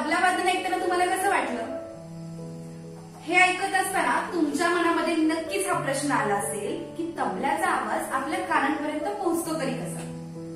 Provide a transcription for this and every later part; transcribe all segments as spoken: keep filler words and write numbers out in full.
तबला वादन ऐकताना तुम्हाला कसं वाटलं? हे ऐकत असताना तुमच्या मनामध्ये नक्कीच हा प्रश्न आला असेल की तबल्याचा आवाज आपल्या कानांपर्यंत पोहोचतो तरी कसा?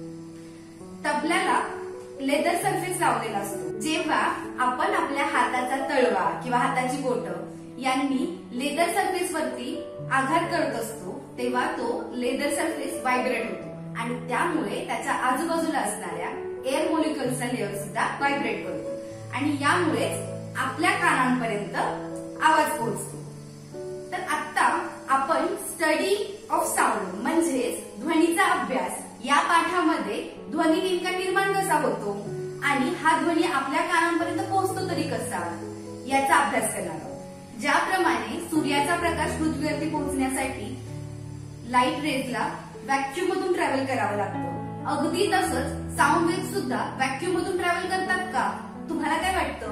तबल्याला लेदर सरफेस लावलेला असतो. जेव्हा आपण आपल्या हाताचा तळवा किंवा हाताची बोटं यांनी लेदर सरफेस वरती आघात करत असतो तेव्हा तो लेदर सरफेस व्हायब्रेट होतो आणि त्यामुळे त्याच्या आजूबाजूला असणाऱ्या एअर मॉलिक्युल्सचा लेअर सुद्धा व्हायब्रेट करतो आणि यामुळेच आपल्या कानांपर्यंत आवाज पोहोचतो. तर आता आपण स्टडी ऑफ साऊंड म्हणजेच ध्वनीचा अभ्यास या पाठामध्ये ध्वनी नेमका निर्माण कसा होतो आणि हा ध्वनी आपल्या कानांपर्यंत पोहोचतो तरी कसा याचा अभ्यास करणार आहोत. ज्याप्रमाणे सूर्याचा प्रकाश पृथ्वीवरती पोहोचण्यासाठी लाईट रेजला व्हॅक्यूम मधून ट्रॅव्हल करावं लागतं, अगदी तसंच साऊंड वेव्ह सुद्धा व्हॅक्यूम मधून ट्रॅव्हल करतात का? तुम्हाला काय वाटतं?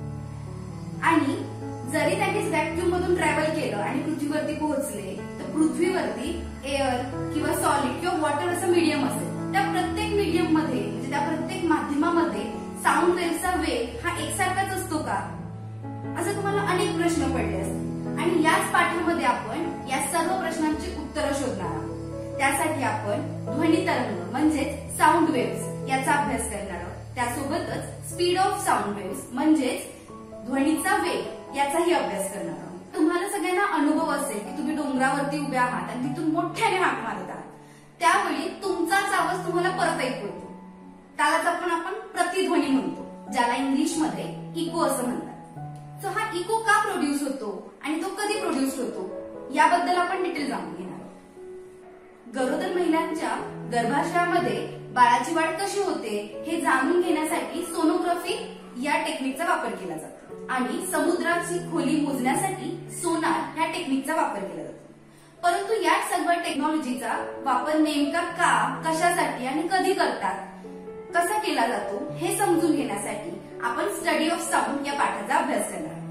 आणि जरी त्यांनी व्हॅक्यूम मधून ट्रॅव्हल केलं आणि पृथ्वीवरती पोहोचले तर पृथ्वीवरती एअर किंवा सॉलिड किंवा वॉटर असं मीडियम असेल, त्या प्रत्येक मीडियम मध्ये म्हणजे त्या प्रत्येक माध्यमामध्ये साऊंड वेव्हचा वेग हा एकसारखाच असतो का? असं तुम्हाला अनेक प्रश्न पडले असतील आणि याच पाठामध्ये आपण या सर्व प्रश्नांची उत्तरं शोधणार आहोत. त्यासाठी आपण ध्वनी तरंग म्हणजेच साऊंड वेव्स याचा अभ्यास करणार आहोत. त्यासोबतच स्पीड ऑफ साऊंड वेव्स म्हणजेच ध्वनीचा वेग याचाही अभ्यास करणार आहोत. तुम्हाला सगळ्यांना अनुभव असेल की तुम्ही डोंगरावरती उभे आहात आणि तिथून मोठ्याने हाक मारत आहात, त्यावेळी तुमचाच आवाज तुम्हाला परत ऐकू येतो. त्यालाच आपण आपण प्रतिध्वनी म्हणतो, ज्याला इंग्लिशमध्ये इको असं म्हणतात. सो हा इको का प्रोड्यूस होतो आणि तो कधी प्रोड्यूस होतो याबद्दल आपण डिटेल जाणून घेणार आहोत. गरोदर महिलांच्या गर्भाशयामध्ये बाळाची वाढ कशी होते हे जाणून घेण्यासाठी सोनोग्राफी या टेक्निकचा वापर केला जातो आणि समुद्राची खोली मोजण्यासाठी सोनार या टेक्निकचा वापर केला जातो. परंतु या सगळ्या टेक्नॉलॉजीचा वापर नेमका का, कशासाठी आणि कधी करतात, कसा केला जातो हे समजून घेण्यासाठी आपण स्टडी ऑफ साऊंड या पाठाचा अभ्यास करणार.